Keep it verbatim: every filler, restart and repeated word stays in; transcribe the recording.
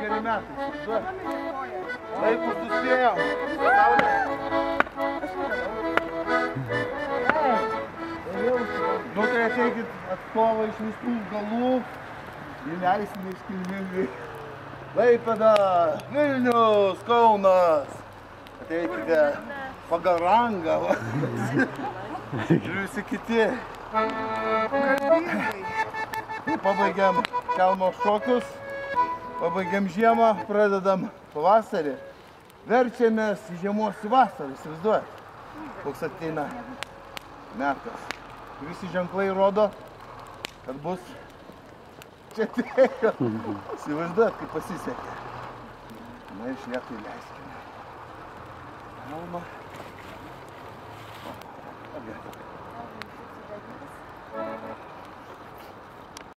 geri metai. Laikus suspėjom. Saulė. Nu tai ateikit atstovą iš visų galų. Įleisime iškilmingai. Klaipėda, Vilnius, Kaunas. Ateikite pagal rangą. Ir visi kiti. Pabaigiam kelmo šokius. Pabaigiam žiemą, pradedam pavasarį. Verčiamės į žiemos į vasarą, įsivaizduojat, koks ateina metas. Visi ženklai rodo, kad bus čia tėjo. Įsivaizduojat, kaip pasisekė. Na iš lėto įleiskime. Kalma.